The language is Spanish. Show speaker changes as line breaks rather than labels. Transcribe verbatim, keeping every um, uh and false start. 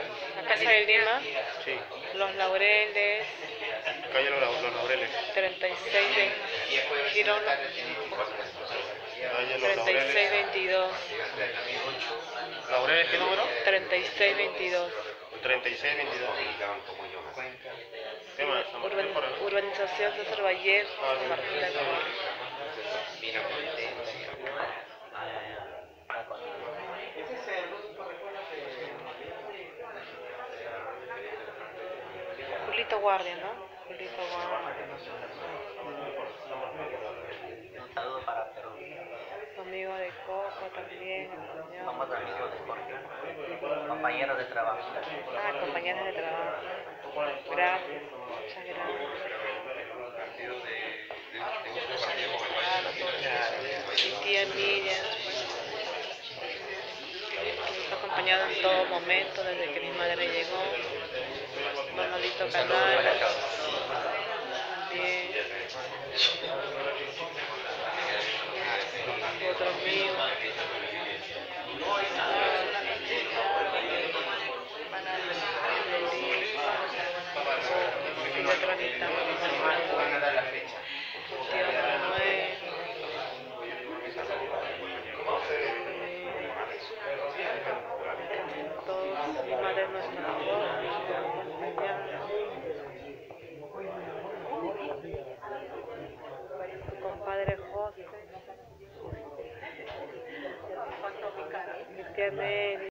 La Casa de Lima,
Sí,
Los Laureles,
calle Los, Lau- Los Laureles.
treinta y seis de Girón,
Calle Los
treinta y seis
Laureles.
veintidós,
¿Laureles qué número?
treinta y seis veintidós.
treinta y seis veintidós. ¿Qué más? San Martín de
Urban-
Porres.
urbanización César Vallejo,
Ah,
San Martín de Porres. Julito Guardia, ¿no? Julito Guardia.
Un saludo para Perú.
Amigo de Coco también.
Somos amigos de Jorge. Compañeros de trabajo.
Ah, compañeras de trabajo. Gracias, muchas gracias. Mi tía Miriam me está acompañado en todo momento desde que mi madre llegó. Manolito Canal. También. Otro amigo. Mi madre no está tu compadre José, mi tía Mary.